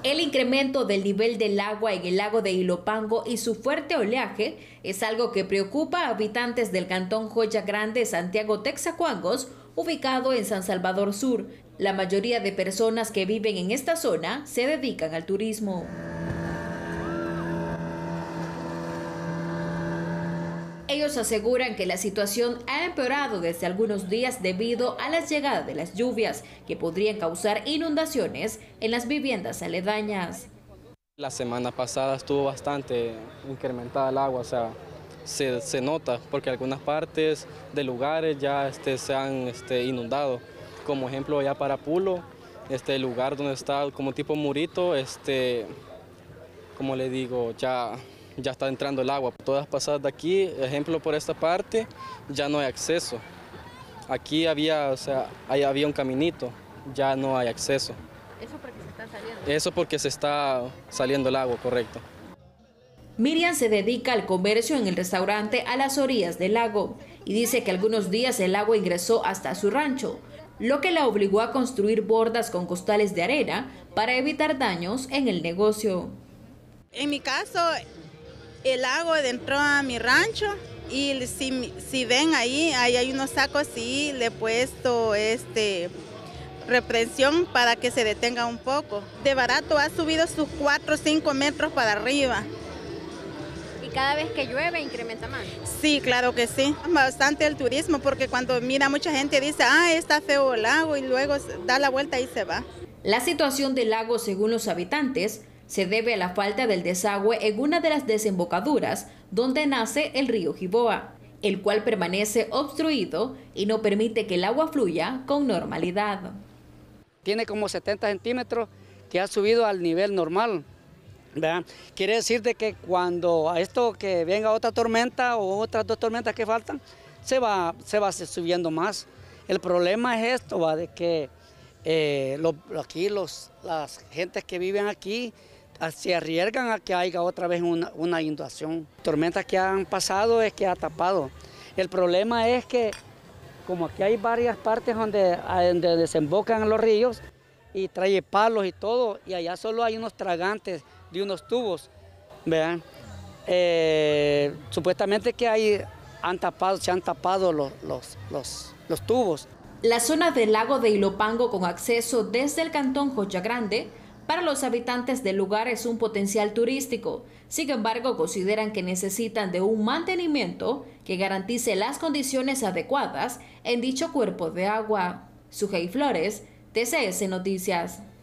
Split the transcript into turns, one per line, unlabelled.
El incremento del nivel del agua en el lago de Ilopango y su fuerte oleaje es algo que preocupa a habitantes del cantón Joya Grande, Santiago Texacuangos, ubicado en San Salvador Sur. La mayoría de personas que viven en esta zona se dedican al turismo. Ellos aseguran que la situación ha empeorado desde algunos días debido a la llegada de las lluvias, que podrían causar inundaciones en las viviendas aledañas.
La semana pasada estuvo bastante incrementada el agua, o sea, se nota, porque algunas partes de lugares ya se han inundado. Como ejemplo, ya para Pulo, el lugar donde está como tipo murito, como le digo, ya está entrando el agua. Todas pasadas de aquí, ejemplo por esta parte, ya no hay acceso. Aquí había un caminito, ya no hay acceso.
¿Eso porque se está saliendo?
Eso porque se está saliendo el agua, correcto.
Miriam se dedica al comercio en el restaurante a las orillas del lago y dice que algunos días el agua ingresó hasta su rancho, lo que la obligó a construir bordas con costales de arena para evitar daños en el negocio.
En mi caso, el agua entró a mi rancho y si ven ahí hay unos sacos y le he puesto reprensión para que se detenga un poco. De barato ha subido sus 4 o 5 metros para arriba.
¿Y cada vez que llueve incrementa más?
Sí, claro que sí. Bastante el turismo porque cuando mira mucha gente dice, está feo el lago y luego da la vuelta y se va.
La situación del lago, según los habitantes, se debe a la falta del desagüe en una de las desembocaduras donde nace el río Jiboa, el cual permanece obstruido y no permite que el agua fluya con normalidad.
Tiene como 70 centímetros que ha subido al nivel normal, ¿verdad? Quiere decir de que cuando a esto que venga otra tormenta o otras 2 tormentas que faltan, se va subiendo más. El problema es esto, ¿va? De que las gentes que viven aquí se arriesgan a que haya otra vez una inundación. Tormentas que han pasado es que ha tapado. El problema es que como aquí hay varias partes donde desembocan los ríos y trae palos y todo, y allá solo hay unos tragantes de unos tubos, ¿vean? Supuestamente que se han tapado los tubos.
La zona del lago de Ilopango con acceso desde el cantón Joya Grande para los habitantes del lugar es un potencial turístico. Sin embargo, consideran que necesitan de un mantenimiento que garantice las condiciones adecuadas en dicho cuerpo de agua. Sujei Flores, TCS Noticias.